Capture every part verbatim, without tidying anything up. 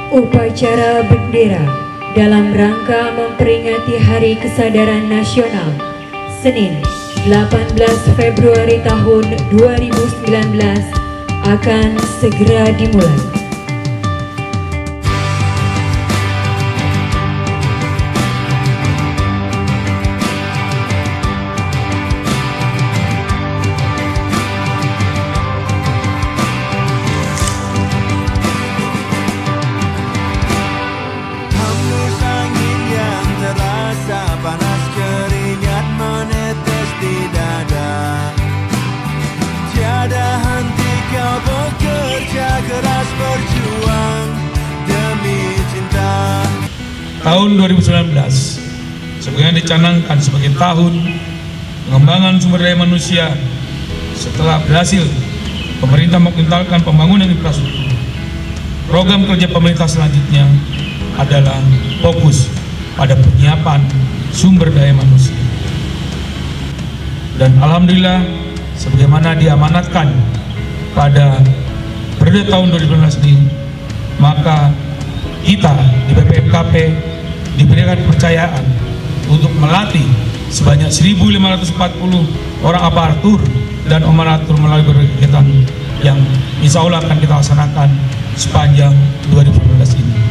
Upacara bendera dalam rangka memperingati Hari Kesadaran Nasional Senin delapan belas Februari tahun dua ribu sembilan belas akan segera dimulai. Panas keringat menetes di dada, tiada henti kau bekerja keras berjuang demi cinta. Tahun dua ribu sembilan belas sebagaimana dicanangkan sebagai tahun pengembangan sumber daya manusia setelah berhasil pemerintah mengentalkan pembangunan infrastruktur. Program kerja pemerintah selanjutnya adalah fokus pada penyiapan sumber daya manusia. Dan alhamdulillah sebagaimana diamanatkan pada periode tahun dua ribu sembilan belas ini, maka kita di B P M K P diberikan kepercayaan untuk melatih sebanyak seribu lima ratus empat puluh orang aparatur dan operator melalui berbagai kegiatan yang insya Allah akan kita laksanakan sepanjang dua ribu sembilan belas ini.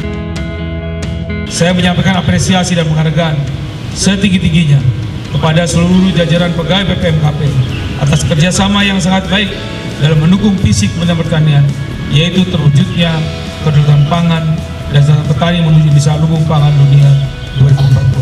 Saya menyampaikan apresiasi dan penghargaan setinggi-tingginya kepada seluruh jajaran pegawai B P M K P atas kerjasama yang sangat baik dalam mendukung visi Kementerian Pertanian, yaitu terwujudnya kedaulatan pangan dan petani menuju bisa lumbung pangan dunia dua ribu empat puluh.